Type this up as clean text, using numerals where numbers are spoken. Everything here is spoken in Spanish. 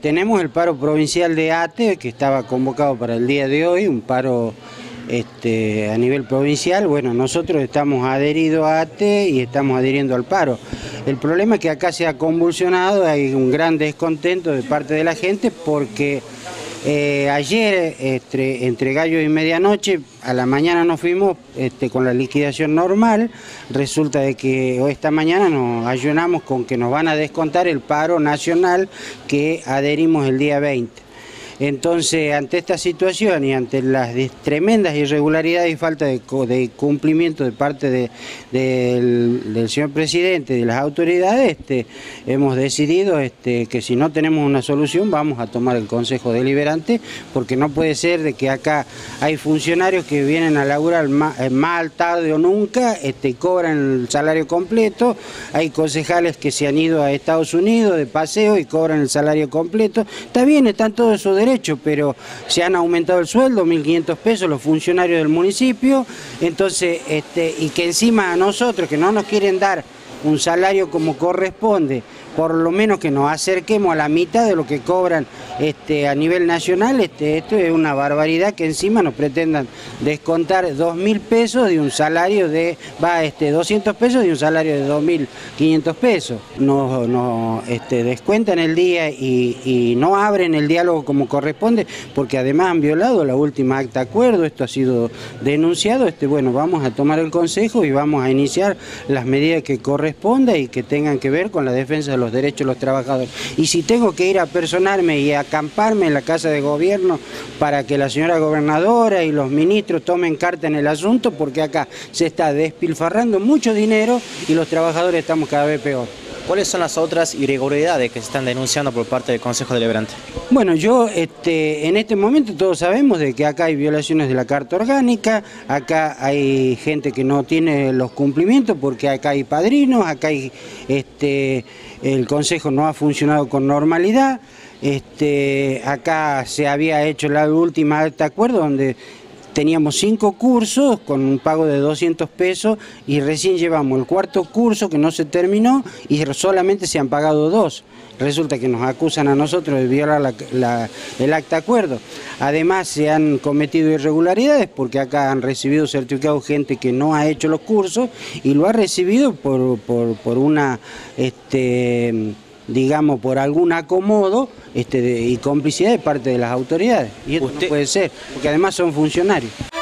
Tenemos el paro provincial de ATE, que estaba convocado para el día de hoy, un paro a nivel provincial. Bueno, nosotros estamos adheridos a ATE y estamos adhiriendo al paro. El problema es que acá se ha convulsionado, hay un gran descontento de parte de la gente porque ayer, entre gallo y medianoche, a la mañana nos fuimos con la liquidación normal. Resulta de que esta mañana nos ayunamos con que nos van a descontar el paro nacional que adherimos el día 20. Entonces, ante esta situación y ante las tremendas irregularidades y falta de cumplimiento de parte del señor presidente y de las autoridades, hemos decidido que si no tenemos una solución vamos a tomar el Consejo Deliberante, porque no puede ser de que acá hay funcionarios que vienen a laburar mal, tarde o nunca, cobran el salario completo, hay concejales que se han ido a Estados Unidos de paseo y cobran el salario completo. Está bien, están todos esos derechos, pero se han aumentado el sueldo, 1.500 pesos los funcionarios del municipio, entonces, y que encima a nosotros, que no nos quieren dar un salario como corresponde, por lo menos que nos acerquemos a la mitad de lo que cobran a nivel nacional, esto es una barbaridad, que encima nos pretendan descontar 2.000 pesos de un salario de, 200 pesos de un salario de 2.500 pesos. Nos descuentan el día y no abren el diálogo como corresponde, porque además han violado la última acta de acuerdo. Esto ha sido denunciado. Bueno, vamos a tomar el consejo y vamos a iniciar las medidas que correspondan y que tengan que ver con la defensa de los derechos de los trabajadores. Y si tengo que ir a personarme y acamparme en la Casa de Gobierno para que la señora gobernadora y los ministros tomen carta en el asunto, porque acá se está despilfarrando mucho dinero y los trabajadores estamos cada vez peor. ¿Cuáles son las otras irregularidades que se están denunciando por parte del Consejo Deliberante? Bueno, en este momento todos sabemos de que acá hay violaciones de la Carta Orgánica, acá hay gente que no tiene los cumplimientos porque acá hay padrinos, acá hay, el Consejo no ha funcionado con normalidad, acá se había hecho la última acta de acuerdo donde teníamos 5 cursos con un pago de 200 pesos y recién llevamos el 4.º curso que no se terminó y solamente se han pagado 2. Resulta que nos acusan a nosotros de violar el acta de acuerdo. Además se han cometido irregularidades porque acá han recibido certificados gente que no ha hecho los cursos y lo ha recibido por una, digamos, por algún acomodo y complicidad de parte de las autoridades. Y esto no puede ser, porque además son funcionarios.